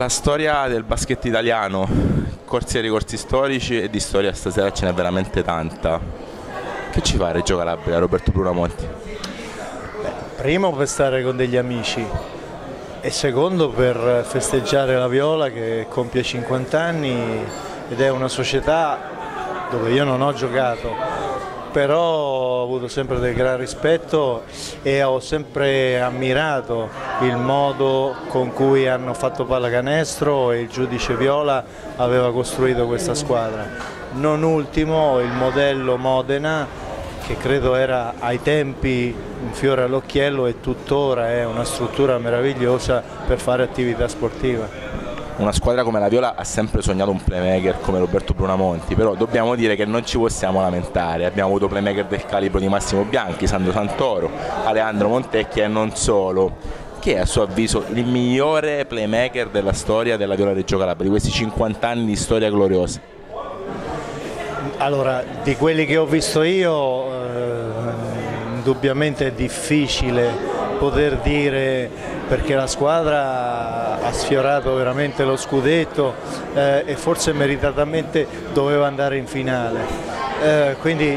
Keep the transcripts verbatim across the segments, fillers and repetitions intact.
La storia del basket italiano, corsi e ricorsi storici, e di storia stasera ce n'è veramente tanta. Che ci fa a Reggio Calabria, Roberto Brunamonti? Primo per stare con degli amici e secondo per festeggiare la Viola che compie cinquanta anni ed è una società dove io non ho giocato, però ho avuto sempre del gran rispetto e ho sempre ammirato il modo con cui hanno fatto pallacanestro e il giudice Viola aveva costruito questa squadra. Non ultimo il modello Modena, che credo era ai tempi un fiore all'occhiello e tuttora è una struttura meravigliosa per fare attività sportiva. Una squadra come la Viola ha sempre sognato un playmaker come Roberto Brunamonti, però dobbiamo dire che non ci possiamo lamentare. Abbiamo avuto playmaker del calibro di Massimo Bianchi, Sandro Santoro, Aleandro Montecchi e non solo. Chi è a suo avviso il migliore playmaker della storia della Viola Reggio Calabria, di questi cinquanta anni di storia gloriosa? Allora, di quelli che ho visto io, eh, indubbiamente è difficile poter dire, perché la squadra ha sfiorato veramente lo scudetto eh, e forse meritatamente doveva andare in finale. Eh, quindi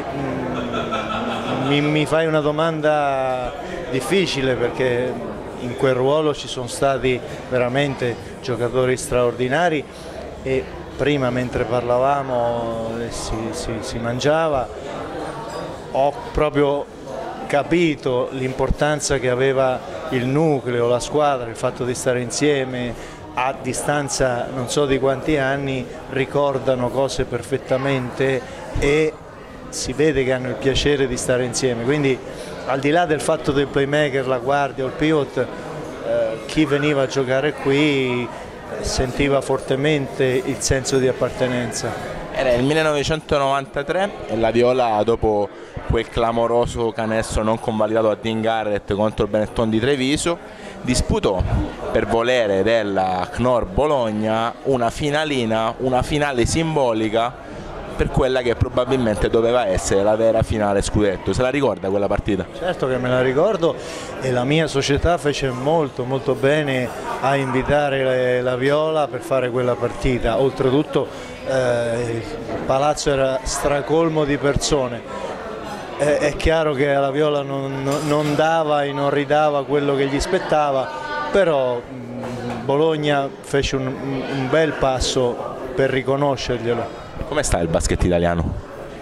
mh, mi, mi fai una domanda difficile, perché in quel ruolo ci sono stati veramente giocatori straordinari e prima mentre parlavamo si, si, si mangiava, ho proprio capito l'importanza che aveva il nucleo, la squadra, il fatto di stare insieme a distanza non so di quanti anni, ricordano cose perfettamente e si vede che hanno il piacere di stare insieme. Quindi al di là del fatto del playmaker, la guardia o il pivot, eh, chi veniva a giocare qui sentiva fortemente il senso di appartenenza. Era il millenovecentonovantatré e la Viola, dopo quel clamoroso canestro non convalidato a Dean Garrett contro il Benetton di Treviso, disputò per volere della C N O R Bologna una finalina, una finale simbolica per quella che probabilmente doveva essere la vera finale scudetto. Se la ricorda quella partita? Certo che me la ricordo, e la mia società fece molto molto bene a invitare la Viola per fare quella partita. Oltretutto eh, il palazzo era stracolmo di persone. Eh, è chiaro che alla Viola non, non dava e non ridava quello che gli spettava, però mh, Bologna fece un, un bel passo per riconoscerglielo. Come sta il basket italiano?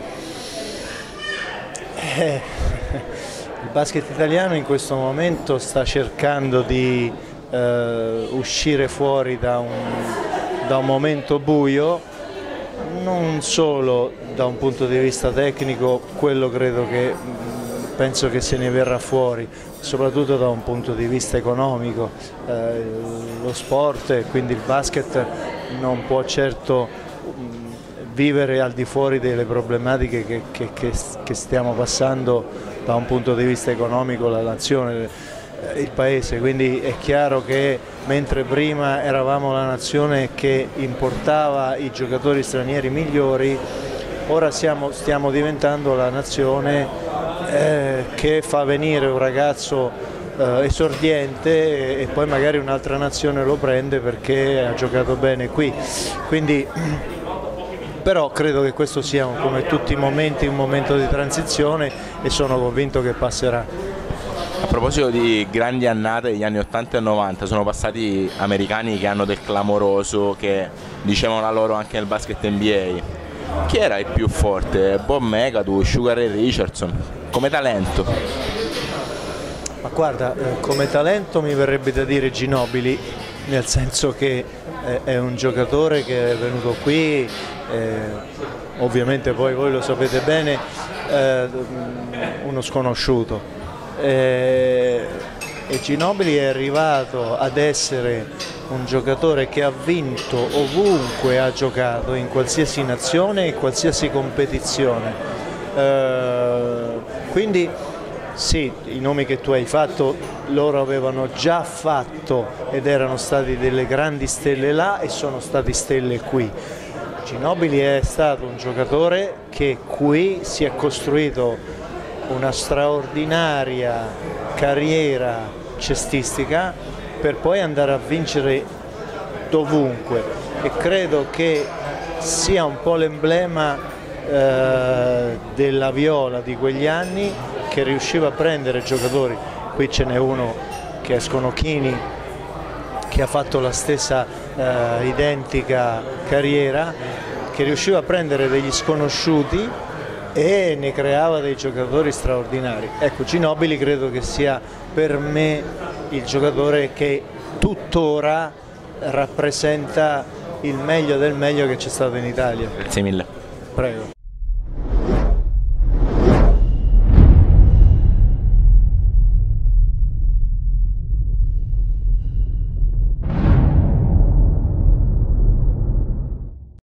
Eh, il basket italiano in questo momento sta cercando di eh, uscire fuori da un, da un momento buio, non solo da un punto di vista tecnico, quello credo che penso che se ne verrà fuori, soprattutto da un punto di vista economico. Eh, lo sport e quindi il basket non può certo vivere al di fuori delle problematiche che, che, che, che stiamo passando da un punto di vista economico la nazione, il paese, quindi è chiaro che mentre prima eravamo la nazione che importava i giocatori stranieri migliori, ora siamo, stiamo diventando la nazione eh, che fa venire un ragazzo eh, esordiente e, e poi magari un'altra nazione lo prende perché ha giocato bene qui. Quindi, però credo che questo sia, come tutti i momenti, un momento di transizione e sono convinto che passerà. A proposito di grandi annate degli anni ottanta e novanta, sono passati americani che hanno del clamoroso, che dicevano la loro anche nel basket N B A. Chi era il più forte? Bob McAdoo, Sugar Ray Richardson, come talento? Ma guarda, come talento mi verrebbe da dire Ginobili, nel senso che è un giocatore che è venuto qui, eh, ovviamente poi voi lo sapete bene, eh, uno sconosciuto. Eh, e Ginobili è arrivato ad essere un giocatore che ha vinto ovunque ha giocato, in qualsiasi nazione e qualsiasi competizione. Eh, quindi sì, i nomi che tu hai fatto loro avevano già fatto ed erano stati delle grandi stelle là e sono stati stelle qui. Ginobili è stato un giocatore che qui si è costruito una straordinaria carriera cestistica per poi andare a vincere dovunque, e credo che sia un po' l'emblema eh, della Viola di quegli anni, che riusciva a prendere giocatori. Qui ce n'è uno che è Sconocchini, che ha fatto la stessa eh, identica carriera, che riusciva a prendere degli sconosciuti e ne creava dei giocatori straordinari. Ecco, Ginóbili credo che sia per me il giocatore che tuttora rappresenta il meglio del meglio che c'è stato in Italia. Grazie mille. Prego.